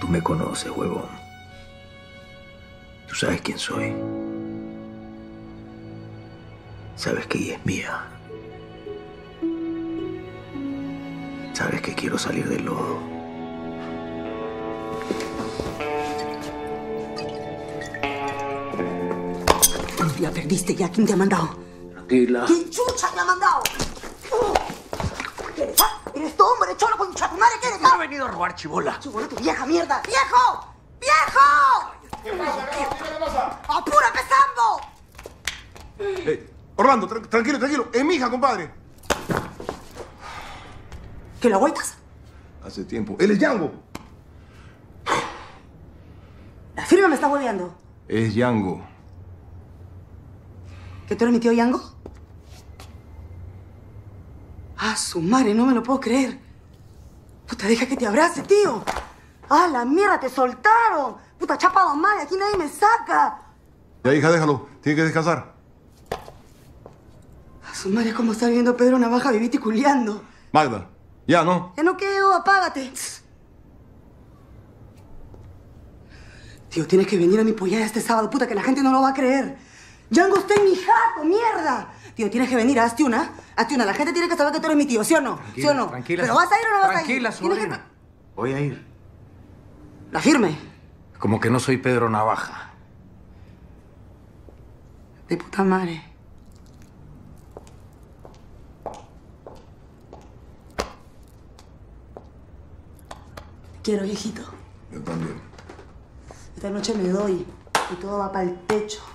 Tú me conoces, huevón. Tú sabes quién soy. Sabes que ella es mía. Sabes que quiero salir del lodo. Ya perdiste, ya. ¿Quién te ha mandado? Tranquila. ¿Quién chucha te ha mandado? ¿Qué eres, ah? ¿Eres tú, hombre, cholo, concha tu madre? ¿Qué eres, No ah? he venido a robar, chibola. Chibola, tu vieja mierda. ¡Viejo! ¡Viejo! ¿Qué pasa? ¿Qué pasa? ¡Apúrate, Sambo! Orlando, tranquilo. Es mi hija, compadre. ¿Que lo agüitas? Hace tiempo. Él es Django. La firma me está hueveando. Es Django. ¿Que tú eres mi tío Django? Ah, su madre, no me lo puedo creer. Puta, deja que te abrace, tío. Ah, la mierda, te soltaron. Puta, chapado mal, aquí nadie me saca. Ya, hija, déjalo. Tiene que descansar. A su madre, ¿cómo está viendo Pedro Navaja vivite y culiando? Magda, ya, ¿no? Ya no quedo, apágate. Tío, tienes que venir a mi pollada este sábado, puta, que la gente no lo va a creer. Django está en mi jato, mierda. Tío, tienes que venir, hazte una. La gente tiene que saber que tú eres mi tío, ¿sí o no? Tranquila, ¿Sí o no? tranquila. ¿Pero vas a ir o no vas a ir? Tranquila, Tienes que- sobrina. Voy a ir. La firme. Como que no soy Pedro Navaja. De puta madre. Te quiero, viejito. Yo también. Esta noche me doy y todo va para el techo.